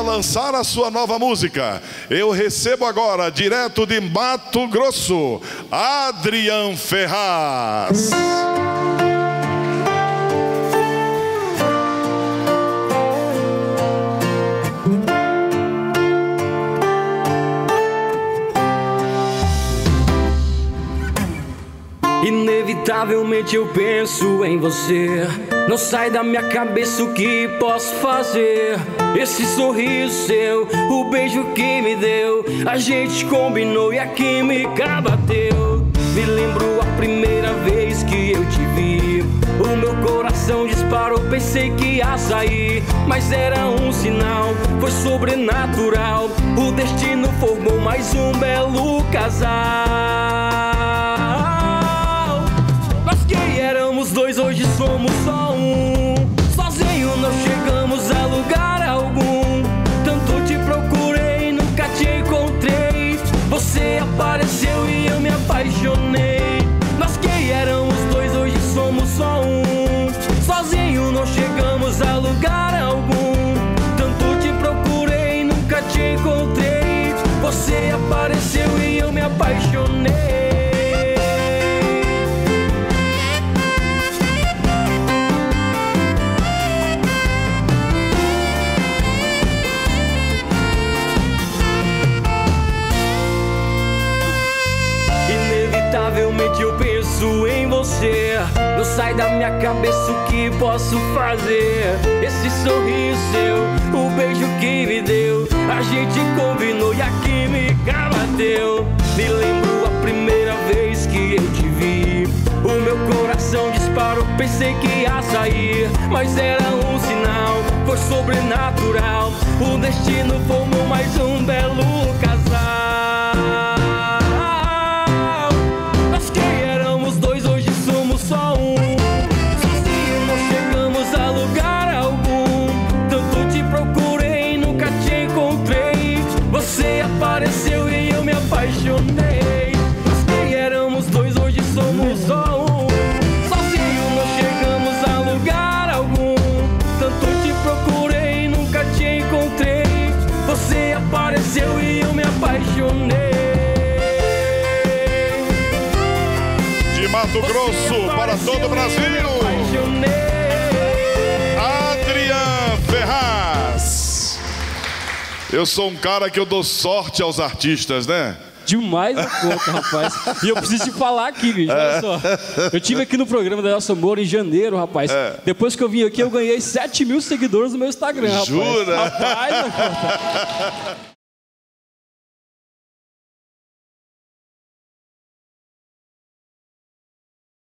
para lançar a sua nova música. Eu recebo agora, direto de Mato Grosso, Adrian Ferraz. Inevitavelmente eu penso em você. Não sai da minha cabeça o que posso fazer. Esse sorriso seu, o beijo que me deu, a gente combinou e a química bateu. Me lembro a primeira vez que eu te vi. O meu coração disparou, pensei que ia sair, mas era um sinal, foi sobrenatural. O destino formou mais um belo casal. Éramos dois, hoje somos só um. Sozinho não chegamos a lugar algum. Tanto te procurei, nunca te encontrei. Você apareceu e eu me apaixonei. Nós que éramos dois, hoje somos só um. Sozinho não chegamos a lugar algum. Tanto te procurei, nunca te encontrei. Você apareceu e eu me apaixonei. Inevitavelmente eu penso em você. Não sai da minha cabeça o que posso fazer. Esse sorriso seu, o beijo que me deu, a gente combinou e a química bateu. Me lembro a primeira vez que eu te vi. O meu coração disparou, pensei que ia sair, mas era um sinal, foi sobrenatural. O destino formou mais um belo casal. Você apareceu e eu me apaixonei. Nós que éramos dois, hoje somos só um. Sozinho não chegamos a lugar algum. Tanto te procurei, nunca te encontrei. Você apareceu e eu me apaixonei. De Mato Grosso para todo o Brasil, Adrian Ferraz. Eu sou um cara que eu dou sorte aos artistas, né? Demais a conta, rapaz. E eu preciso te falar aqui, bicho, olha só. Eu estive aqui no programa da Nelson Moura em janeiro, rapaz. Depois que eu vim aqui, eu ganhei 7 mil seguidores no meu Instagram, rapaz. Jura? Rapaz, a conta.